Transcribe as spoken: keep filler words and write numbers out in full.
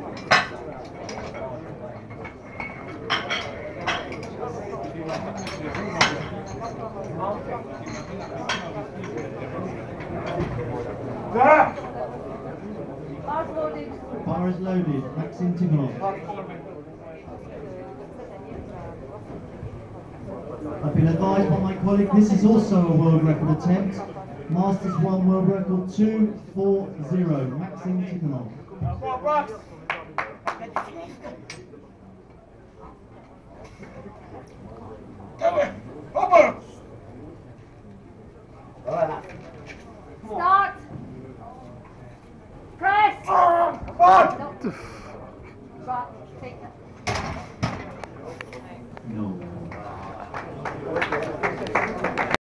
Bar is loaded. Maxim TIKHONOV. I've been advised by my colleague this is also a world record attempt. Masters one world record two four zero. Maxim TIKHONOV. Start. Press. What? Drop.